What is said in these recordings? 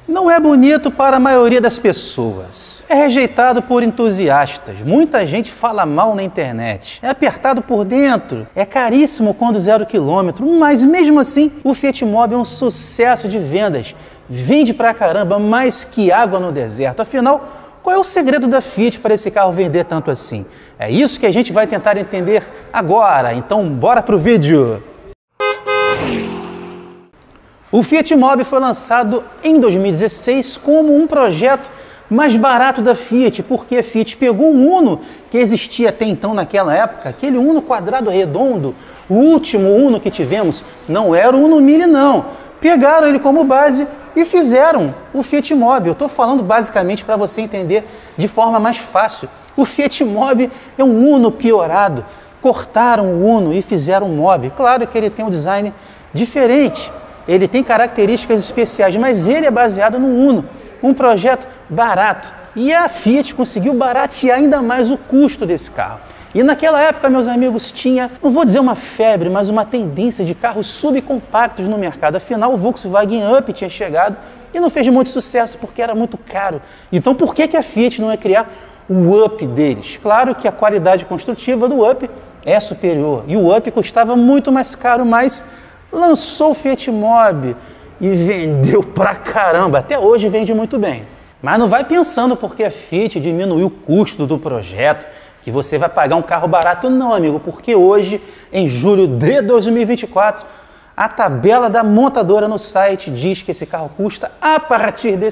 Não é bonito para a maioria das pessoas. É rejeitado por entusiastas. Muita gente fala mal na internet. É apertado por dentro. É caríssimo quando 0 km. Mas mesmo assim, o Fiat Mobi é um sucesso de vendas. Vende pra caramba, mais que água no deserto. Afinal, qual é o segredo da Fiat para esse carro vender tanto assim? É isso que a gente vai tentar entender agora. Então, bora pro vídeo! O Fiat Mobi foi lançado em 2016 como um projeto mais barato da Fiat, porque a Fiat pegou o Uno que existia até então naquela época, aquele Uno quadrado redondo, o último Uno que tivemos, não era o Uno Mille não. Pegaram ele como base e fizeram o Fiat Mobi. Eu estou falando basicamente para você entender de forma mais fácil. O Fiat Mobi é um Uno piorado. Cortaram o Uno e fizeram um Mobi. Claro que ele tem um design diferente. Ele tem características especiais, mas ele é baseado no Uno, um projeto barato. E a Fiat conseguiu baratear ainda mais o custo desse carro. E naquela época, meus amigos, tinha, não vou dizer uma febre, mas uma tendência de carros subcompactos no mercado. Afinal, o Volkswagen Up tinha chegado e não fez muito sucesso porque era muito caro. Então, por que a Fiat não ia criar o Up deles? Claro que a qualidade construtiva do Up é superior. E o Up custava muito mais caro, mas lançou o Fiat Mobi e vendeu pra caramba. Até hoje vende muito bem. Mas não vai pensando porque a Fiat diminuiu o custo do projeto, que você vai pagar um carro barato. Não, amigo, porque hoje, em julho de 2024, a tabela da montadora no site diz que esse carro custa a partir de R$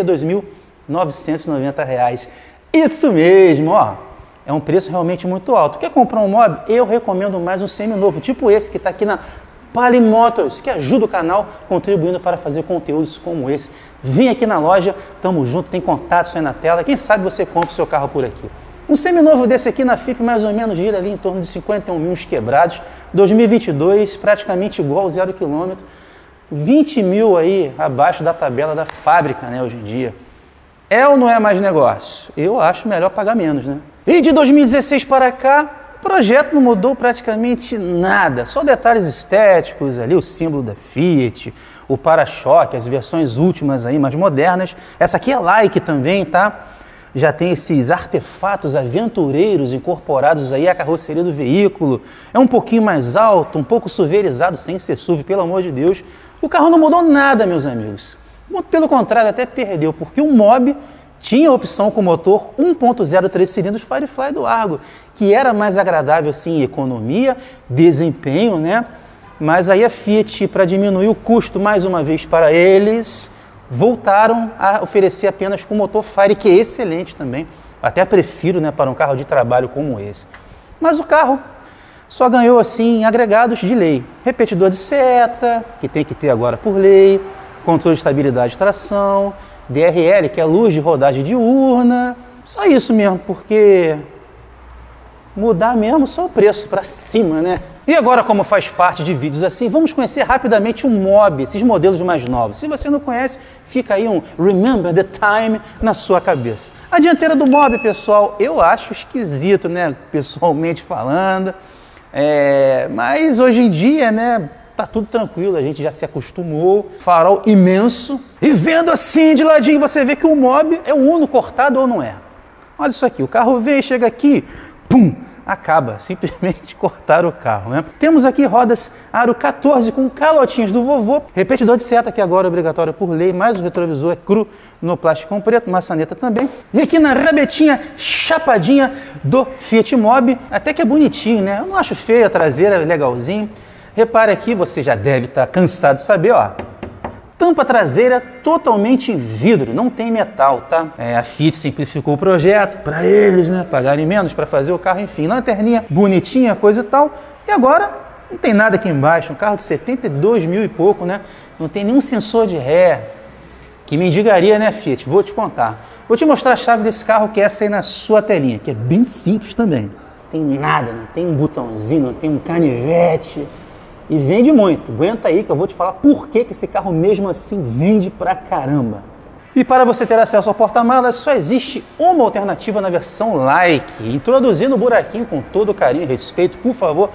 72.990. Isso mesmo, ó. É um preço realmente muito alto. Quer comprar um Mobi? Eu recomendo mais um seminovo, tipo esse que está aqui na Pali Motors, que ajuda o canal contribuindo para fazer conteúdos como esse. Vem aqui na loja, tamo junto, tem contatos aí na tela. Quem sabe você compra o seu carro por aqui. Um seminovo desse aqui na FIP mais ou menos gira ali em torno de 51 mil quebrados. 2022, praticamente igual ao 0 km. 20 mil aí abaixo da tabela da fábrica, né, hoje em dia. É ou não é mais negócio? Eu acho melhor pagar menos, né? E de 2016 para cá, o projeto não mudou praticamente nada, só detalhes estéticos ali, o símbolo da Fiat, o para-choque, as versões últimas aí, mais modernas. Essa aqui é like também, tá? Já tem esses artefatos aventureiros incorporados aí à carroceria do veículo. É um pouquinho mais alto, um pouco suverizado, sem ser SUV, pelo amor de Deus. O carro não mudou nada, meus amigos. Pelo contrário, até perdeu, porque o Mobi tinha a opção com motor 1.0 3 cilindros Firefly do Argo, que era mais agradável sim em economia, desempenho, né? Mas aí a Fiat, para diminuir o custo mais uma vez para eles, voltaram a oferecer apenas com motor Fire, que é excelente também. Até prefiro, né, para um carro de trabalho como esse. Mas o carro só ganhou assim agregados de lei. Repetidor de seta, que tem que ter agora por lei, controle de estabilidade de tração, DRL, que é luz de rodagem diurna, só isso mesmo, porque mudar mesmo só o preço para cima, né? E agora, como faz parte de vídeos assim, vamos conhecer rapidamente o Mobi, esses modelos mais novos. Se você não conhece, fica aí um Remember the Time na sua cabeça. A dianteira do Mobi, pessoal, eu acho esquisito, né? Pessoalmente falando, mas hoje em dia, né? Tá tudo tranquilo, a gente já se acostumou. Farol imenso. E vendo assim de ladinho, você vê que o Mobi é o Uno cortado ou não é? Olha isso aqui, o carro vem, chega aqui, pum, acaba. Simplesmente cortaram o carro, né? Temos aqui rodas aro 14 com calotinhas do vovô. Repetidor de seta, que agora é obrigatório por lei, mas o retrovisor é cru no plástico preto, maçaneta também. E aqui na rabetinha chapadinha do Fiat Mobi, até que é bonitinho, né? Eu não acho feio, a traseira é legalzinho. Repare aqui, você já deve estar cansado de saber, ó. Tampa traseira totalmente em vidro, não tem metal, tá? A Fiat simplificou o projeto para eles, né? Pagarem menos para fazer o carro, enfim. Lanterninha bonitinha, coisa e tal. E agora não tem nada aqui embaixo, um carro de 72 mil e pouco, né? Não tem nenhum sensor de ré. Que mendigaria, né, Fiat? Vou te contar. Vou te mostrar a chave desse carro, que é essa aí na sua telinha, que é bem simples também. Não tem nada, não tem um botãozinho, não tem um canivete. E vende muito. Aguenta aí que eu vou te falar por que esse carro mesmo assim vende pra caramba. E para você ter acesso ao porta-malas, só existe uma alternativa na versão Like. Introduzindo o buraquinho com todo carinho e respeito, por favor,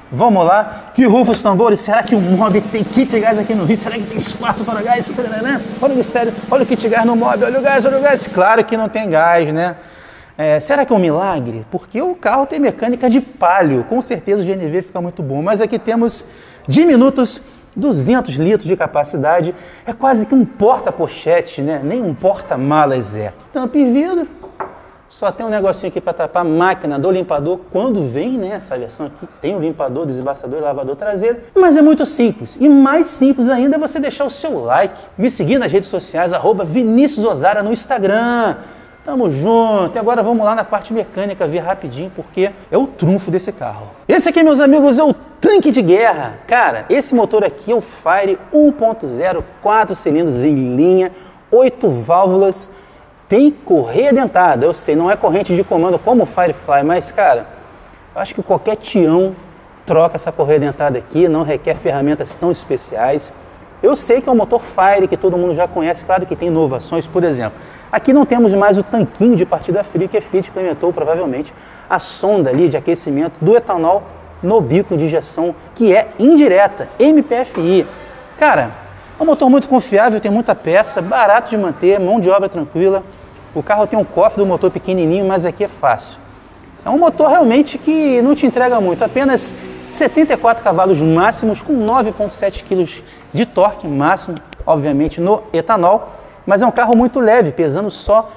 Vamos lá, que rufa os tambores. Será que o Mob tem kit gás aqui no Rio? Será que tem espaço para gás? Olha o mistério, olha o kit gás no Mob, olha o gás, olha o gás. Claro que não tem gás, né? Será que é um milagre? Porque o carro tem mecânica de palio, com certeza o GNV fica muito bom. Mas aqui temos diminutos 200 litros de capacidade, é quase que um porta-pochete, né? Nem um porta-malas é. Tampa e vidro. Só tem um negocinho aqui para tapar a máquina do limpador. Quando vem, né, essa versão aqui, tem o limpador, desembaçador e lavador traseiro. Mas é muito simples. E mais simples ainda é você deixar o seu like. Me seguir nas redes sociais, @ViniciusOsara no Instagram. Tamo junto. E agora vamos lá na parte mecânica, ver rapidinho, porque é o trunfo desse carro. Esse aqui, meus amigos, é o tanque de guerra. Cara, esse motor aqui é o Fire 1.0, 4 cilindros em linha, 8 válvulas. Tem correia dentada, eu sei, não é corrente de comando como o Firefly, mas, cara, eu acho que qualquer tião troca essa correia dentada aqui, não requer ferramentas tão especiais. Eu sei que é um motor Fire, que todo mundo já conhece, claro que tem inovações, por exemplo. Aqui não temos mais o tanquinho de partida fria que a Fiat implementou, provavelmente, a sonda ali de aquecimento do etanol no bico de injeção, que é indireta, MPFI. Cara, é um motor muito confiável, tem muita peça, barato de manter, mão de obra tranquila. O carro tem um cofre do motor pequenininho, mas aqui é fácil. É um motor realmente que não te entrega muito, apenas 74 cavalos máximos com 9,7 kg de torque máximo, obviamente no etanol. Mas é um carro muito leve, pesando só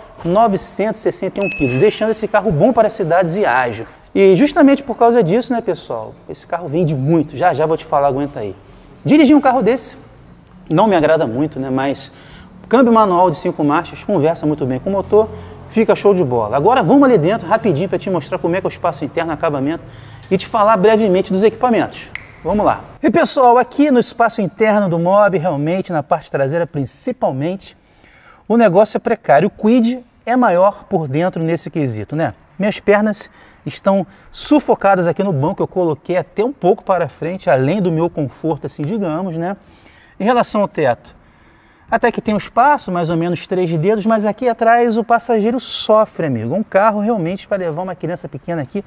961 kg, deixando esse carro bom para cidades e ágil. E justamente por causa disso, né, pessoal, esse carro vende muito, já vou te falar, aguenta aí. Dirigir um carro desse não me agrada muito, né? Mas câmbio manual de 5 marchas, conversa muito bem com o motor, fica show de bola. Agora vamos ali dentro rapidinho para te mostrar como é que é o espaço interno, acabamento e te falar brevemente dos equipamentos. Vamos lá. E pessoal, aqui no espaço interno do Mob, realmente na parte traseira principalmente, o negócio é precário. O Kwid é maior por dentro nesse quesito, né? Minhas pernas estão sufocadas aqui no banco, eu coloquei até um pouco para frente, além do meu conforto, assim, digamos, né? Em relação ao teto, até que tem um espaço, mais ou menos 3 dedos, mas aqui atrás o passageiro sofre, amigo. Um carro realmente para levar uma criança pequena aqui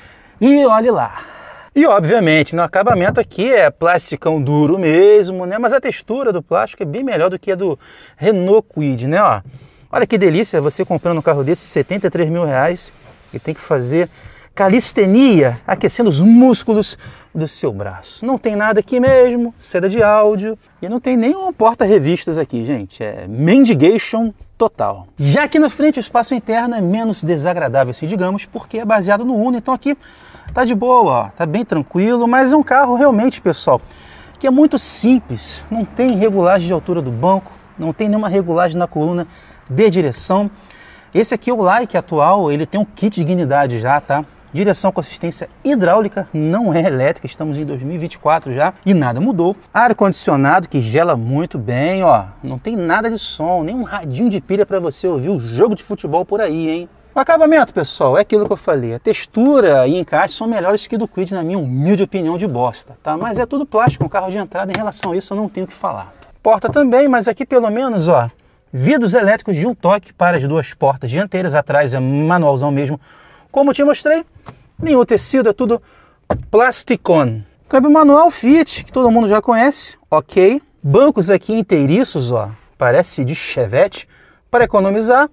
e olhe lá. E obviamente, no acabamento aqui é plasticão duro mesmo, né? Mas a textura do plástico é bem melhor do que a do Renault Kwid, né? Ó, olha que delícia você comprando um carro desse, 73 mil reais, e tem que fazer calistenia, aquecendo os músculos do seu braço. Não tem nada aqui mesmo, seda de áudio, e não tem nenhum porta-revistas aqui, gente. É mendigation total. Já aqui na frente o espaço interno é menos desagradável, assim, digamos, porque é baseado no Uno, então aqui tá de boa, ó, tá bem tranquilo, mas é um carro realmente, pessoal, que é muito simples. Não tem regulagem de altura do banco, não tem nenhuma regulagem na coluna de direção. Esse aqui é o Like atual, ele tem um kit de dignidade já, tá? Direção com assistência hidráulica, não é elétrica, estamos em 2024 já e nada mudou. Ar-condicionado que gela muito bem, ó, não tem nada de som, nem um radinho de pilha para você ouvir o jogo de futebol por aí, hein? O acabamento, pessoal, é aquilo que eu falei, a textura e encaixe são melhores que do Kwid, na minha humilde opinião de bosta, tá? Mas é tudo plástico, um carro de entrada, em relação a isso eu não tenho o que falar. Porta também, mas aqui pelo menos, ó, vidros elétricos de um toque para as duas portas dianteiras, atrás é manualzão mesmo, como eu te mostrei. Nenhum tecido, é tudo plasticone. Câmbio manual Fiat, que todo mundo já conhece, ok. Bancos aqui inteiriços, ó, parece de Chevette, para economizar,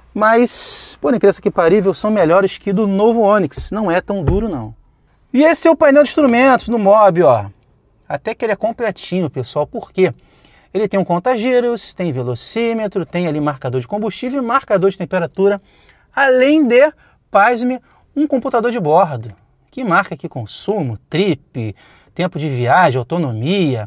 mas, por incrível que parível, são melhores que do novo Onix, não é tão duro não. E esse é o painel de instrumentos no Mob, ó. Até que ele é completinho, pessoal, por quê? Ele tem um conta-giros, tem velocímetro, tem ali marcador de combustível e marcador de temperatura, além de, pasme, um computador de bordo, que marca aqui consumo, trip, tempo de viagem, autonomia.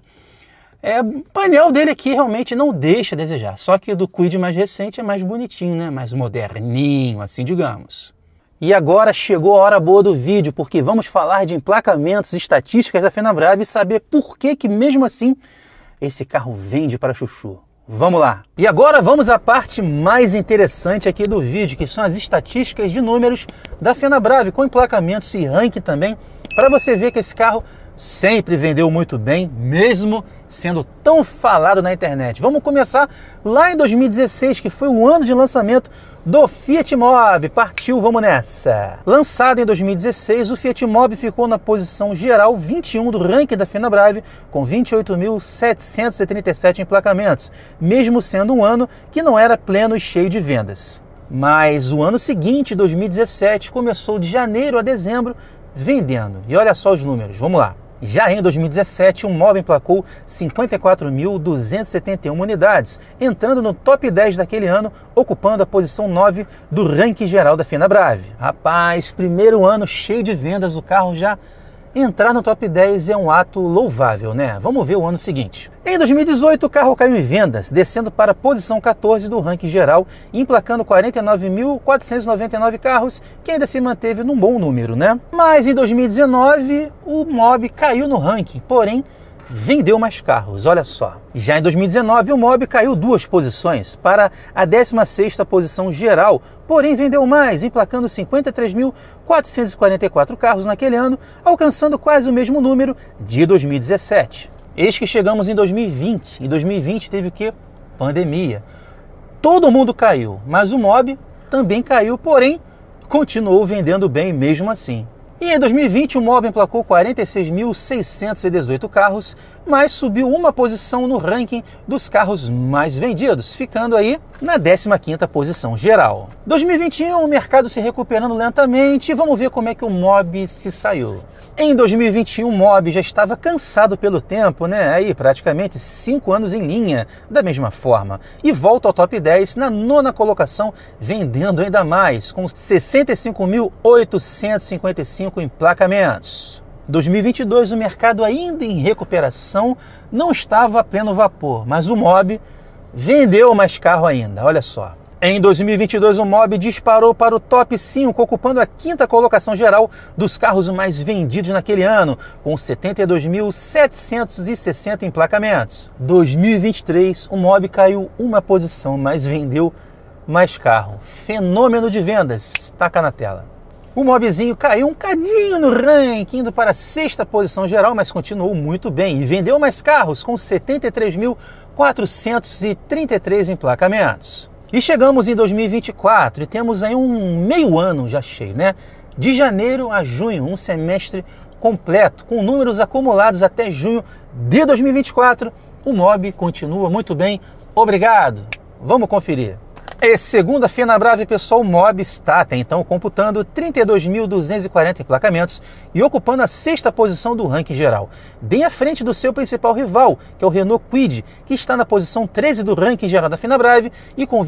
O painel dele aqui realmente não deixa a desejar, só que o do Kwid mais recente é mais bonitinho, né? Mais moderninho, assim digamos. E agora chegou a hora boa do vídeo, porque vamos falar de emplacamentos, estatísticas da Fenabrave e saber por que mesmo assim esse carro vende para chuchu. Vamos lá! E agora vamos à parte mais interessante aqui do vídeo, que são as estatísticas de números da Fenabrave, com emplacamentos e ranking também, para você ver que esse carro sempre vendeu muito bem, mesmo sendo tão falado na internet. Vamos começar lá em 2016, que foi o ano de lançamento do Fiat Mobi. Partiu, vamos nessa! Lançado em 2016, o Fiat Mobi ficou na posição geral 21 do ranking da Fenabrave, com 28.737 emplacamentos, mesmo sendo um ano que não era pleno e cheio de vendas. Mas o ano seguinte, 2017, começou de janeiro a dezembro vendendo. E olha só os números, vamos lá. Já em 2017, o Mobi emplacou 54.271 unidades, entrando no top 10 daquele ano, ocupando a posição 9 do ranking geral da Fenabrave. Rapaz, primeiro ano cheio de vendas, o carro já entrar no top 10 é um ato louvável, né? Vamos ver o ano seguinte. Em 2018, o carro caiu em vendas, descendo para a posição 14 do ranking geral, emplacando 49.499 carros, que ainda se manteve num bom número, né? Mas em 2019, o Mobi caiu no ranking, porém vendeu mais carros, olha só. Já em 2019, o Mobi caiu 2 posições para a 16ª posição geral, porém vendeu mais, emplacando 53.444 carros naquele ano, alcançando quase o mesmo número de 2017. Eis que chegamos em 2020. Em 2020 teve o quê? Pandemia. Todo mundo caiu, mas o Mobi também caiu, porém continuou vendendo bem mesmo assim. E em 2020 o Mobi emplacou 46.618 carros, mas subiu uma posição no ranking dos carros mais vendidos, ficando aí na 15ª posição geral. 2021 o mercado se recuperando lentamente, vamos ver como é que o Mobi se saiu. Em 2021 o Mobi já estava cansado pelo tempo, né? Aí praticamente 5 anos em linha, da mesma forma, e volta ao top 10 na 9ª colocação, vendendo ainda mais, com 65.855 emplacamentos. 2022 o mercado ainda em recuperação, não estava a pleno vapor, mas o Mobi vendeu mais carro ainda, olha só. Em 2022 o Mobi disparou para o top 5, ocupando a 5ª colocação geral dos carros mais vendidos naquele ano, com 72.760 emplacamentos. 2023 o Mobi caiu uma posição, mas vendeu mais carro. Fenômeno de vendas, taca na tela. O Mobizinho caiu um cadinho no ranking, indo para a 6ª posição geral, mas continuou muito bem e vendeu mais carros, com 73.433 emplacamentos. E chegamos em 2024 e temos aí um meio ano já cheio, né? De janeiro a junho, um semestre completo, com números acumulados até junho de 2024. O Mobi continua muito bem, obrigado. Vamos conferir. Segundo a Fenabrave, pessoal, o Mobi está até então computando 32.240 emplacamentos e ocupando a 6ª posição do ranking geral, bem à frente do seu principal rival, que é o Renault Kwid, que está na posição 13 do ranking geral da Fenabrave e com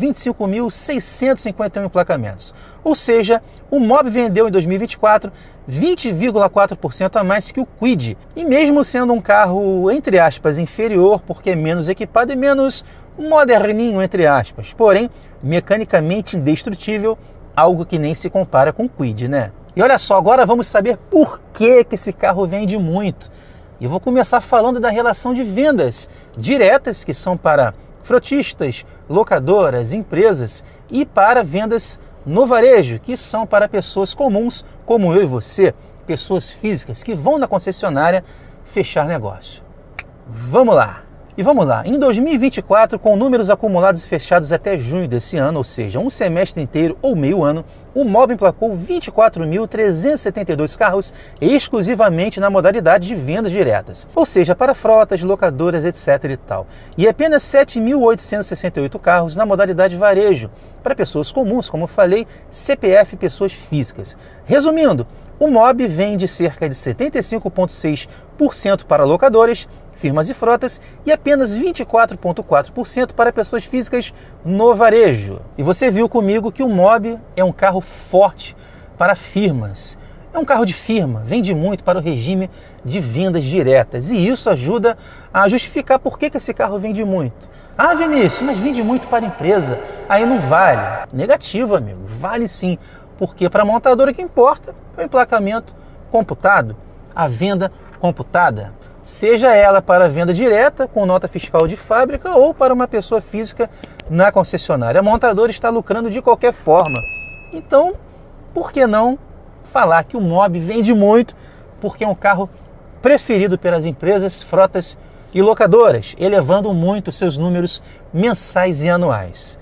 25.651 emplacamentos. Ou seja, o Mobi vendeu em 2024 20,4% a mais que o Kwid, e mesmo sendo um carro, entre aspas, inferior, porque é menos equipado e menos moderninho, entre aspas, porém mecanicamente indestrutível, algo que nem se compara com o Kwid, né? E olha só, agora vamos saber por que esse carro vende muito. E eu vou começar falando da relação de vendas diretas, que são para frotistas, locadoras, empresas, e para vendas no varejo, que são para pessoas comuns, como eu e você, pessoas físicas que vão na concessionária fechar negócio. Vamos lá! E vamos lá, em 2024, com números acumulados e fechados até junho desse ano, ou seja, um semestre inteiro ou meio ano, o Mobi emplacou 24.372 carros exclusivamente na modalidade de vendas diretas, ou seja, para frotas, locadoras, etc. e tal, e apenas 7.868 carros na modalidade varejo, para pessoas comuns, como eu falei, CPF, pessoas físicas. Resumindo, o Mobi vende cerca de 75,6% para locadoras, firmas e frotas e apenas 24,4% para pessoas físicas no varejo. E você viu comigo que o Mobi é um carro forte para firmas. É um carro de firma, vende muito para o regime de vendas diretas. E isso ajuda a justificar por que esse carro vende muito. Ah, Vinícius, mas vende muito para a empresa, aí não vale. Negativo, amigo, vale sim. Porque para a montadora o que importa é o emplacamento computado, a venda computada. Seja ela para venda direta, com nota fiscal de fábrica, ou para uma pessoa física na concessionária. A montadora está lucrando de qualquer forma. Então, por que não falar que o Mobi vende muito? Porque é um carro preferido pelas empresas, frotas e locadoras, elevando muito seus números mensais e anuais.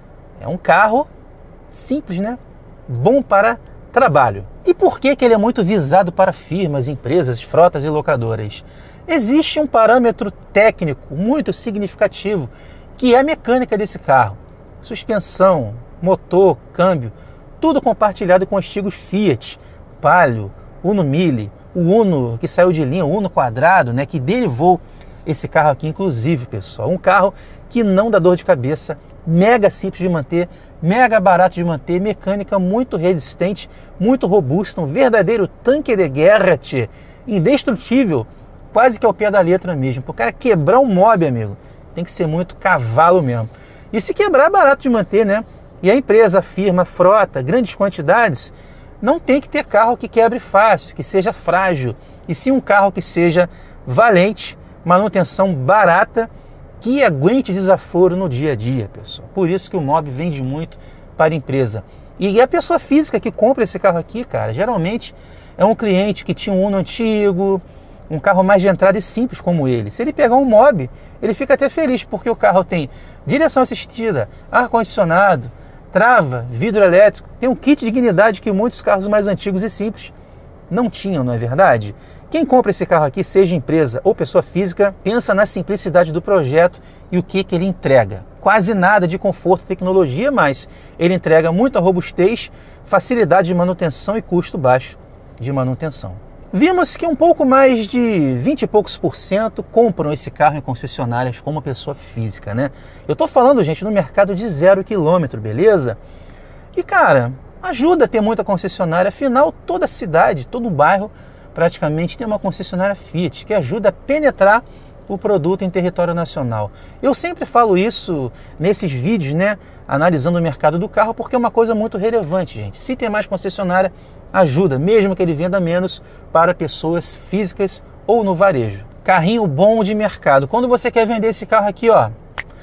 É um carro simples, né? Bom para trabalho. E por que ele é muito visado para firmas, empresas, frotas e locadoras? Existe um parâmetro técnico muito significativo, que é a mecânica desse carro. Suspensão, motor, câmbio, tudo compartilhado com antigos Fiat, Palio, Uno Mille, o Uno que saiu de linha, o Uno quadrado, né, que derivou esse carro aqui, inclusive, pessoal. Um carro que não dá dor de cabeça, mega simples de manter, mega barato de manter, mecânica muito resistente, muito robusta, um verdadeiro tanque de guerra, tchê, indestrutível, quase que ao pé da letra mesmo. Para o cara quebrar um mob, amigo, tem que ser muito cavalo mesmo. E se quebrar é barato de manter, né? E a empresa, a firma, a frota, grandes quantidades, não tem que ter carro que quebre fácil, que seja frágil, e sim um carro que seja valente, manutenção barata, que aguente desaforo no dia a dia, pessoal. Por isso que o mob vende muito para a empresa. E a pessoa física que compra esse carro aqui, cara, geralmente é um cliente que tinha um Uno antigo, um carro mais de entrada e simples como ele. Se ele pegar um mob, ele fica até feliz, porque o carro tem direção assistida, ar-condicionado, trava, vidro elétrico, tem um kit de dignidade que muitos carros mais antigos e simples não tinham, não é verdade? Quem compra esse carro aqui, seja empresa ou pessoa física, pensa na simplicidade do projeto e o que ele entrega. Quase nada de conforto e tecnologia, mas ele entrega muita robustez, facilidade de manutenção e custo baixo de manutenção. Vimos que um pouco mais de 20 e poucos % compram esse carro em concessionárias como pessoa física, né? Eu tô falando, gente, no mercado de 0 km, beleza? E, cara, ajuda a ter muita concessionária, afinal, toda cidade, todo bairro, praticamente tem uma concessionária Fiat, que ajuda a penetrar o produto em território nacional. Eu sempre falo isso nesses vídeos, né, analisando o mercado do carro, porque é uma coisa muito relevante, gente. Se tem mais concessionária, ajuda, mesmo que ele venda menos, para pessoas físicas ou no varejo. Carrinho bom de mercado. Quando você quer vender esse carro aqui, ó,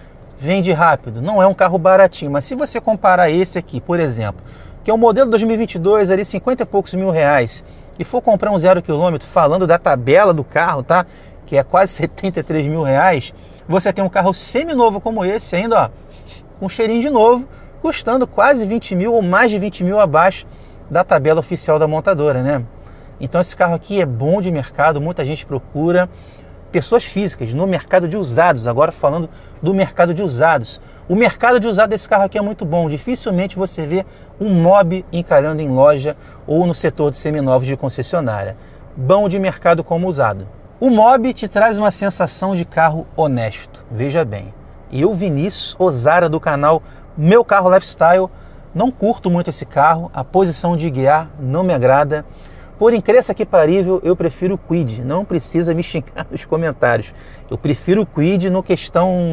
vende rápido. Não é um carro baratinho, mas se você comparar esse aqui, por exemplo, que é o modelo 2022, ali 50 e poucos mil reais, e for comprar um 0 km, falando da tabela do carro, tá? Que é quase 73 mil reais, você tem um carro seminovo como esse ainda, ó, com cheirinho de novo, custando quase 20 mil ou mais de 20 mil abaixo da tabela oficial da montadora, né? Então esse carro aqui é bom de mercado, muita gente procura. Pessoas físicas no mercado de usados, agora falando do mercado de usados. O mercado de usado desse carro aqui é muito bom, dificilmente você vê um mob encalhando em loja ou no setor de seminovos de concessionária. Bom de mercado como usado. O mob te traz uma sensação de carro honesto, veja bem. Eu, Vinícius Ozara, do canal Meu Carro Lifestyle, não curto muito esse carro, a posição de guiar não me agrada. Por incrível que parível, eu prefiro o Kwid, não precisa me xingar nos comentários. Eu prefiro o Kwid no questão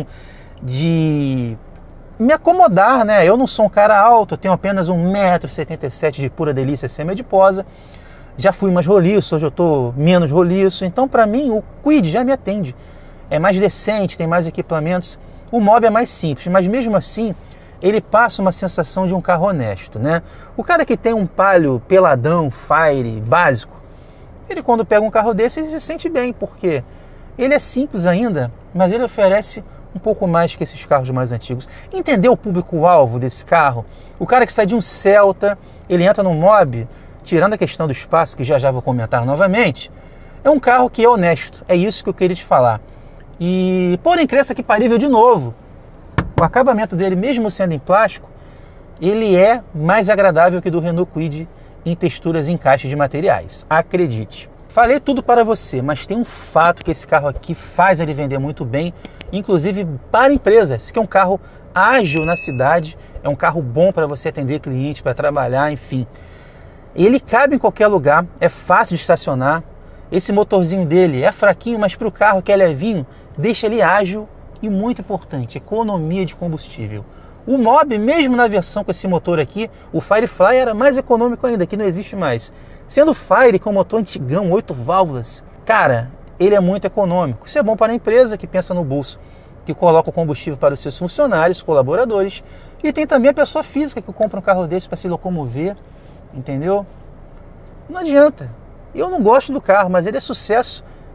de me acomodar, né? Eu não sou um cara alto, eu tenho apenas 1,77 m de pura delícia semi-adiposa. Já fui mais roliço, hoje eu estou menos roliço. Então, para mim, o Kwid já me atende. É mais decente, tem mais equipamentos. O mob é mais simples, mas mesmo assim, ele passa uma sensação de um carro honesto, né? O cara que tem um Palio peladão, Fire, básico, ele quando pega um carro desse, ele se sente bem, porque ele é simples ainda, mas ele oferece um pouco mais que esses carros mais antigos. Entendeu o público-alvo desse carro? O cara que sai de um Celta, ele entra no mob, tirando a questão do espaço, que já vou comentar novamente, é um carro que é honesto, é isso que eu queria te falar. E, porém, cresça que parível de novo. O acabamento dele, mesmo sendo em plástico, ele é mais agradável que do Renault Kwid em texturas e encaixes de materiais. Acredite. Falei tudo para você, mas tem um fato que esse carro aqui faz ele vender muito bem, inclusive para empresas, que é um carro ágil na cidade, é um carro bom para você atender cliente, para trabalhar, enfim. Ele cabe em qualquer lugar, é fácil de estacionar. Esse motorzinho dele é fraquinho, mas para o carro que é levinho, deixa ele ágil. E muito importante, economia de combustível. O mob, mesmo na versão com esse motor aqui, o Firefly era mais econômico ainda, que não existe mais. Sendo o Fire com motor antigão, 8 válvulas, cara, ele é muito econômico. Isso é bom para a empresa que pensa no bolso, que coloca o combustível para os seus funcionários, colaboradores. E tem também a pessoa física que compra um carro desse para se locomover, entendeu? Não adianta. Eu não gosto do carro, mas ele é sucesso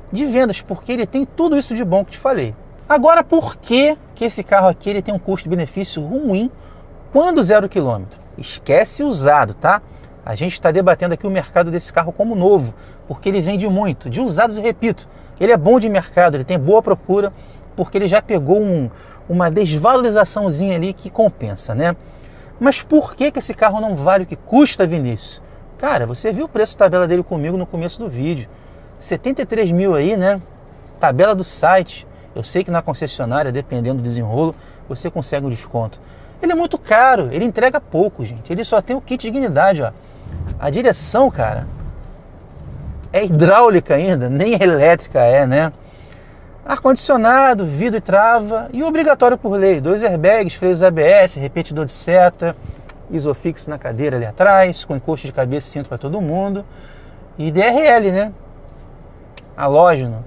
de vendas, porque ele tem tudo isso de bom que te falei. Agora, por que esse carro aqui ele tem um custo-benefício ruim quando 0 km? Esquece usado, tá? A gente está debatendo aqui o mercado desse carro como novo, porque ele vende muito. De usados, eu repito, ele é bom de mercado, ele tem boa procura, porque ele já pegou uma desvalorizaçãozinha ali que compensa, né? Mas por que esse carro não vale o que custa, Vinícius? Cara, você viu o preço tabela dele comigo no começo do vídeo. 73 mil aí, né? Tabela do site. Eu sei que na concessionária, dependendo do desenrolo, você consegue um desconto. Ele é muito caro, ele entrega pouco, gente. Ele só tem o kit dignidade, ó. A direção, cara, é hidráulica ainda, nem elétrica é, né? Ar-condicionado, vidro e trava, e obrigatório por lei, 2 airbags, freios ABS, repetidor de seta, isofix na cadeira ali atrás, com encosto de cabeça e cinto para todo mundo, e DRL, né? Halógeno.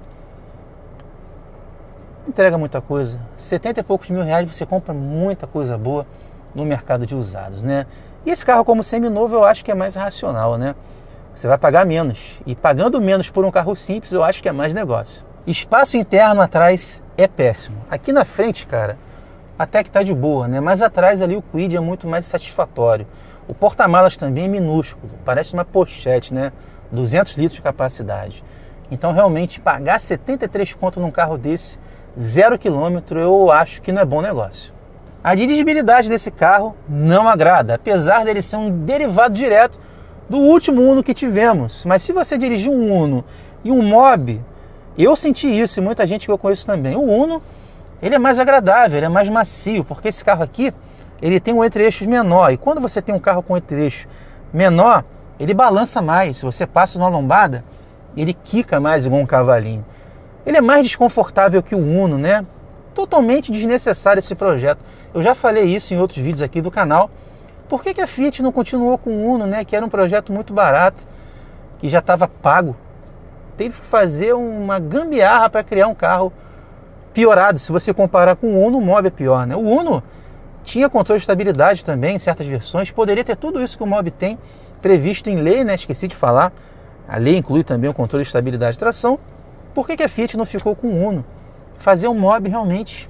Entrega muita coisa. 70 e poucos mil reais você compra muita coisa boa no mercado de usados, né? E esse carro como seminovo eu acho que é mais racional, né? Você vai pagar menos. E pagando menos por um carro simples eu acho que é mais negócio. Espaço interno atrás é péssimo. Aqui na frente, cara, até que tá de boa, né? Mas atrás ali o Kwid é muito mais satisfatório. O porta-malas também é minúsculo. Parece uma pochete, né? 200 litros de capacidade. Então realmente pagar 73 conto num carro desse 0 km, eu acho que não é bom negócio. A dirigibilidade desse carro não agrada, apesar dele ser um derivado direto do último Uno que tivemos. Mas se você dirigir um Uno e um Mobi, eu senti isso e muita gente que eu conheço também. O Uno, ele é mais agradável, ele é mais macio, porque esse carro aqui, ele tem um entre-eixos menor. E quando você tem um carro com entre-eixo menor, ele balança mais. Se você passa numa lombada, ele quica mais igual um cavalinho. Ele é mais desconfortável que o Uno, né? Totalmente desnecessário esse projeto. Eu já falei isso em outros vídeos aqui do canal. Por que a Fiat não continuou com o Uno, né? Que era um projeto muito barato, que já estava pago. Teve que fazer uma gambiarra para criar um carro piorado. Se você comparar com o Uno, o Mobi é pior, né? O Uno tinha controle de estabilidade também em certas versões. Poderia ter tudo isso que o Mobi tem previsto em lei, né? Esqueci de falar. A lei inclui também o controle de estabilidade e tração. Por que a Fiat não ficou com o Uno? Fazer um Mobi realmente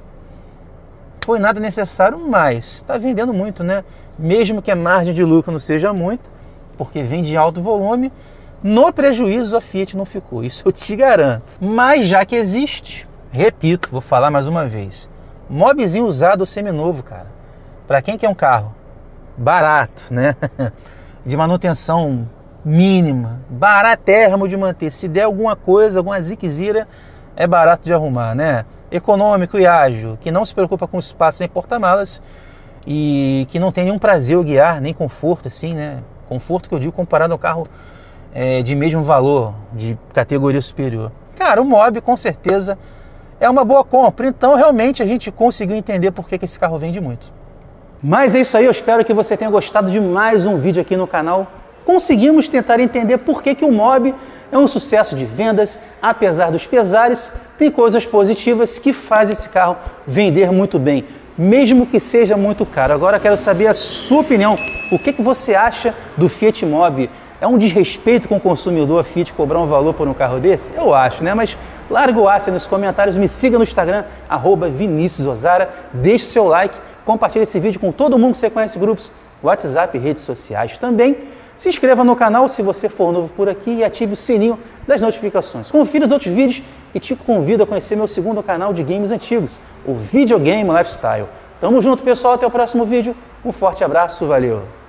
foi nada necessário, mas está vendendo muito, né? Mesmo que a margem de lucro não seja muito, porque vende alto volume, no prejuízo a Fiat não ficou, isso eu te garanto. Mas já que existe, repito, vou falar mais uma vez, Mobizinho usado seminovo, cara. Para quem quer um carro barato, né? De manutenção mínima, baratérrimo de manter. Se der alguma coisa, alguma ziquezira, é barato de arrumar, né? Econômico e ágil, que não se preocupa com espaço em porta-malas e que não tem nenhum prazer ao guiar, nem conforto, assim, né? Conforto que eu digo comparado ao carro de mesmo valor, de categoria superior. Cara, o Mobi com certeza é uma boa compra. Então realmente a gente conseguiu entender por que esse carro vende muito. Mas é isso aí, eu espero que você tenha gostado de mais um vídeo aqui no canal. Conseguimos tentar entender por que o Mobi é um sucesso de vendas, apesar dos pesares, tem coisas positivas que fazem esse carro vender muito bem, mesmo que seja muito caro. Agora quero saber a sua opinião, o que você acha do Fiat Mobi? É um desrespeito com o consumidor a Fiat cobrar um valor por um carro desse? Eu acho, né? Mas larga o aço aí nos comentários, me siga no Instagram, @ViniciusOzara, deixe seu like, compartilhe esse vídeo com todo mundo que você conhece, grupos, WhatsApp e redes sociais também. Se inscreva no canal se você for novo por aqui e ative o sininho das notificações. Confira os outros vídeos e te convido a conhecer meu segundo canal de games antigos, o Videogame Lifestyle. Tamo junto, pessoal, até o próximo vídeo. Um forte abraço, valeu!